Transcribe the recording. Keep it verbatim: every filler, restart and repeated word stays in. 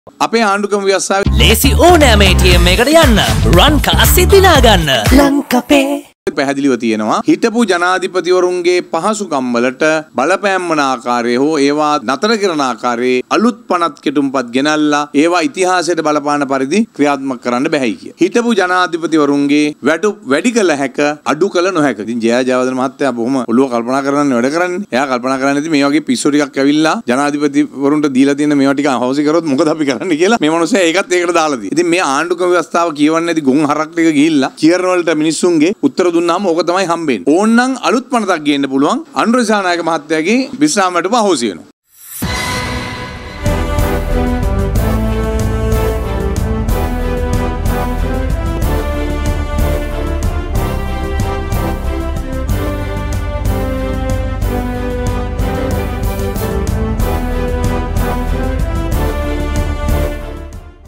අපේ ආණ්ඩුක්‍රම ව්‍යවස්ථාවේ ලේසි ඕනෑම A T M එකකට යන්න රන් කාසි දිනා ගන්න ලංකපේ පැහැදිලිව තියෙනවා හිටපු ජනාධිපතිවරුන්ගේ පහසුකම් වලට බලපෑම් වන ආකාරයේ හෝ ඒවා නතර කරන ආකාරයේ අලුත් පනත් කෙටුම්පත් ගෙනල්ලා ඒවා ඉතිහාසයට බලපාන පරිදි ක්‍රියාත්මක කරන්න බැහැයි කිය. හිටපු ජනාධිපතිවරුන්ගේ වැටුප් වැඩි කළ හැක අඩු කළ නොහැක. ඉතින් ජය ජයවර්ධන මහත්තයා බොහොම ඔළුව කල්පනා කරන්න වැඩ කරන්නේ. එයා කල්පනා කරන්නේ නැති මේ වගේ පිස්සු ටිකක් ඇවිල්ලා ජනාධිපතිවරුන්ට දීලා තියෙන මේවා ටික අහෝසි කරොත් මොකද අපි කරන්නේ කියලා මේ මිනිස්සයා ඒකත් ඒකට දාලා තියෙනවා. ඉතින් මේ ආණ්ඩුක්‍රම ව්‍යවස්ථාව කියවන්නේ නැති ගොන් හරක් ටික ගිහිල්ලා කියරන වලට මිනිස්සුන්ගේ උත්තර දුන්නාම ඕක තමයි හම්බෙන්නේ. ඕන්නම් අලුත් පනතක් ගේන්න පුළුවන්. අනුර දිසානායක මහත්තයාගේ විශ්‍රාමයට පහෝසි වෙනවා.